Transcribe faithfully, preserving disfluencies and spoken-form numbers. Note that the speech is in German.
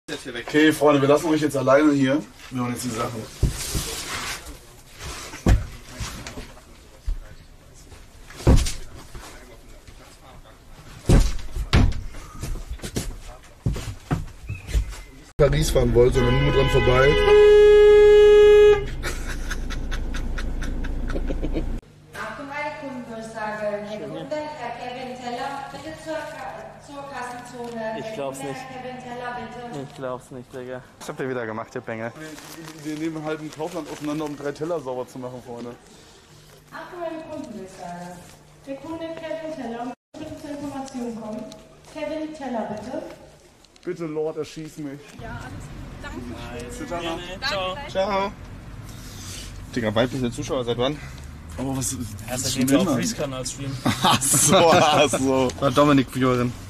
Okay, Freunde, wir lassen euch jetzt alleine hier. Wir machen jetzt die Sachen. Paris fahren wollt, sondern nur dran vorbei. Achtung, meine Kundendurchsage. Herr Kunde, Herr Kevin Teller, bitte zur, zur Kassenzone. Ich glaub's Kunde, nicht. Herr Kevin Teller, bitte. Ich glaub's nicht, Digga. Was habt ihr wieder gemacht, ihr Bengel? Wir, wir nehmen halt ein Kaufland auseinander, um drei Teller sauber zu machen, Freunde. Achtung, meine Kundendurchsage. Der Kunde Kevin Teller, bitte zur Information kommen. Kevin Teller, bitte. Bitte, Lord, erschieß mich. Ja, alles gut. Danke. Gerne. Ciao. Ciao. Digga, weibliche Zuschauer, seit wann? Aber was ist Erst das seitdem wir auf Freeze-Kanal streamen. Ach so, ach so. War Dominik Fiorin.